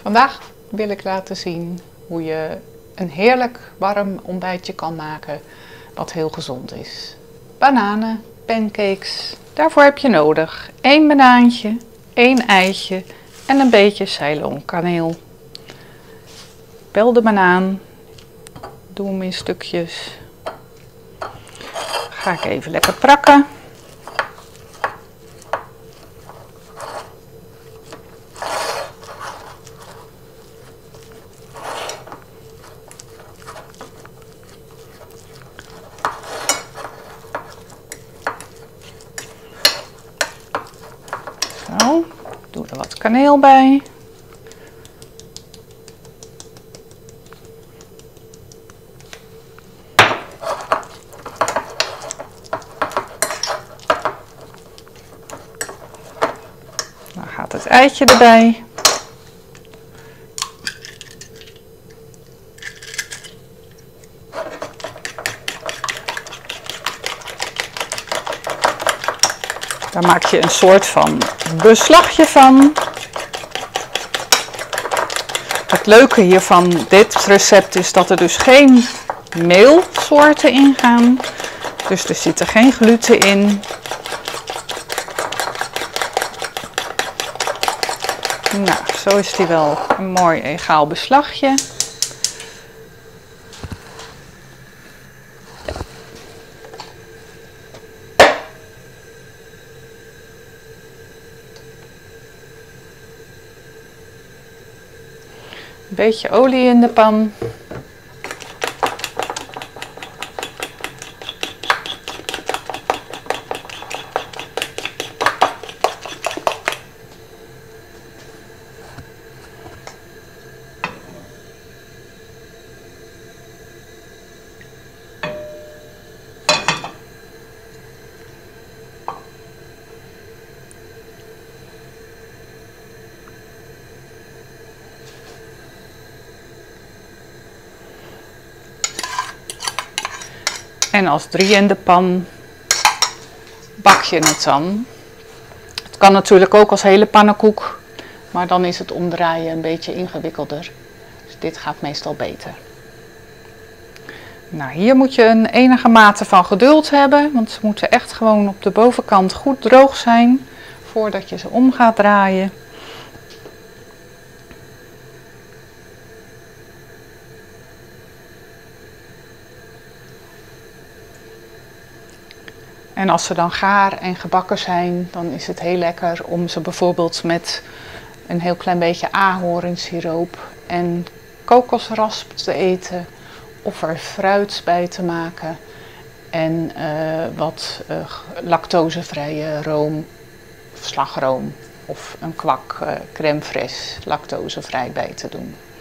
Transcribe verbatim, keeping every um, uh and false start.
Vandaag wil ik laten zien hoe je een heerlijk warm ontbijtje kan maken wat heel gezond is. Bananen, pancakes, daarvoor heb je nodig één banaantje, één eitje en een beetje Ceylon-kaneel. Pel de banaan, doe hem in stukjes. Ga ik even lekker prakken. Zo, doe er wat kaneel bij. Dan gaat het eitje erbij. Daar maak je een soort van beslagje van. Het leuke hiervan dit recept is dat er dus geen meelsoorten in gaan. Dus er zit er geen gluten in. Nou, zo is die wel een mooi egaal beslagje. Een beetje olie in de pan. En als drie in de pan bak je het dan. Het kan natuurlijk ook als hele pannenkoek, maar dan is het omdraaien een beetje ingewikkelder. Dus dit gaat meestal beter. Nou, hier moet je een enige mate van geduld hebben, want ze moeten echt gewoon op de bovenkant goed droog zijn voordat je ze om gaat draaien. En als ze dan gaar en gebakken zijn, dan is het heel lekker om ze bijvoorbeeld met een heel klein beetje ahornsiroop en kokosrasp te eten. Of er fruit bij te maken en uh, wat uh, lactosevrije room, of slagroom of een kwak uh, crème fraîche lactosevrij bij te doen.